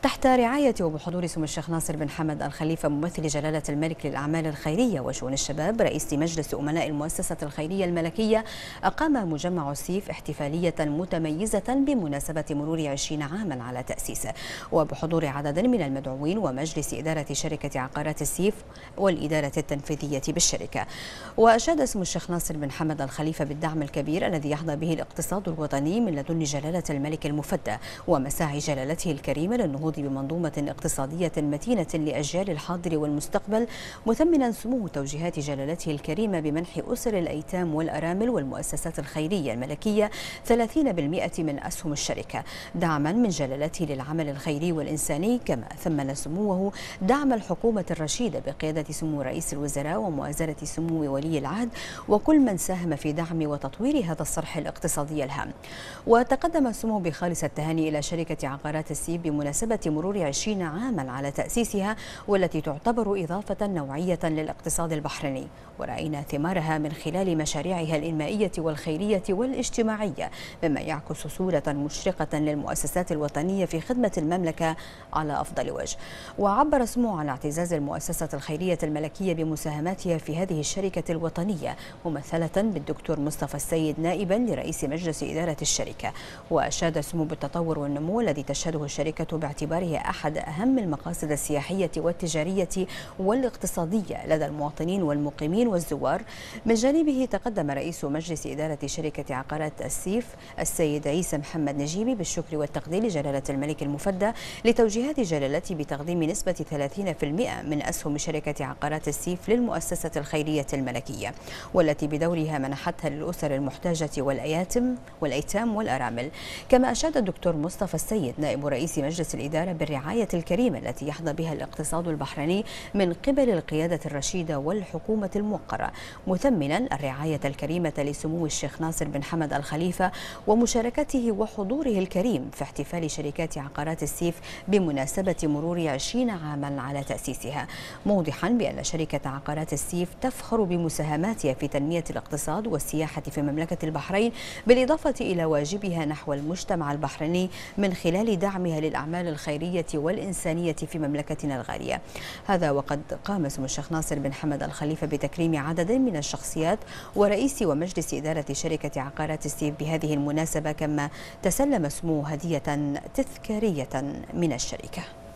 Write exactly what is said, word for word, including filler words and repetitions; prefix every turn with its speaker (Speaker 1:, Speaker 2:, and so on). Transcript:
Speaker 1: تحت رعاية وبحضور سمو الشيخ ناصر بن حمد الخليفة ممثل جلالة الملك للأعمال الخيرية وشؤون الشباب رئيس مجلس أمناء المؤسسة الخيرية الملكية، أقام مجمع السيف احتفالية متميزة بمناسبة مرور عشرين عاما على تأسيسه، وبحضور عدد من المدعوين ومجلس إدارة شركة عقارات السيف والإدارة التنفيذية بالشركة. وأشاد سمو الشيخ ناصر بن حمد الخليفة بالدعم الكبير الذي يحظى به الاقتصاد الوطني من لدن جلالة الملك المفدى ومساعي جلالته الكريمة للنهوض بمنظومة اقتصادية متينة لأجيال الحاضر والمستقبل، مثمنا سمو توجيهات جلالته الكريمة بمنح أسر الأيتام والأرامل والمؤسسات الخيرية الملكية ثلاثين بالمئة من أسهم الشركة دعما من جلالته للعمل الخيري والإنساني. كما ثمن سموه دعم الحكومة الرشيدة بقيادة سمو رئيس الوزراء ومؤازرة سمو ولي العهد وكل من ساهم في دعم وتطوير هذا الصرح الاقتصادي الهام. وتقدم سمو بخالص التهاني إلى شركة عقارات السيف بمناسبة مرور عشرين عاما على تأسيسها، والتي تعتبر إضافة نوعية للاقتصاد البحريني، ورأينا ثمارها من خلال مشاريعها الإنمائية والخيرية والاجتماعية، مما يعكس صورة مشرقة للمؤسسات الوطنية في خدمة المملكة على أفضل وجه. وعبر سمو عن اعتزاز المؤسسة الخيرية الملكية بمساهماتها في هذه الشركة الوطنية، ممثلة بالدكتور مصطفى السيد نائبا لرئيس مجلس إدارة الشركة. وأشاد سمو بالتطور والنمو الذي تشهده الشركة باعتباره أحد أهم المقاصد السياحية والتجارية والاقتصادية لدى المواطنين والمقيمين والزوار. من جانبه تقدم رئيس مجلس إدارة شركة عقارات السيف السيد عيسى محمد نجيبي بالشكر والتقدير لجلالة الملك المفدى لتوجيهات جلالته بتقديم نسبة ثلاثين بالمئة من أسهم شركة عقارات السيف للمؤسسة الخيرية الملكية، والتي بدورها منحتها للأسر المحتاجة والأياتم والأيتام والأرامل. كما أشاد الدكتور مصطفى السيد نائب رئيس مجلس الإدارة بالرعاية الكريمة التي يحظى بها الاقتصاد البحريني من قبل القيادة الرشيدة والحكومة الموقرة، مثمنا الرعاية الكريمة لسمو الشيخ ناصر بن حمد الخليفة ومشاركته وحضوره الكريم في احتفال شركات عقارات السيف بمناسبة مرور عشرين عاما على تأسيسها، موضحا بأن شركة عقارات السيف تفخر بمساهماتها في تنمية الاقتصاد والسياحة في مملكة البحرين، بالإضافة إلى واجبها نحو المجتمع البحريني من خلال دعمها للأعمال الخيرية والإنسانية في مملكتنا الغالية. هذا وقد قام سمو الشيخ ناصر بن حمد الخليفة بتكريم عدد من الشخصيات ورئيس ومجلس إدارة شركة عقارات السيف بهذه المناسبة، كما تسلم سمو هدية تذكارية من الشركة.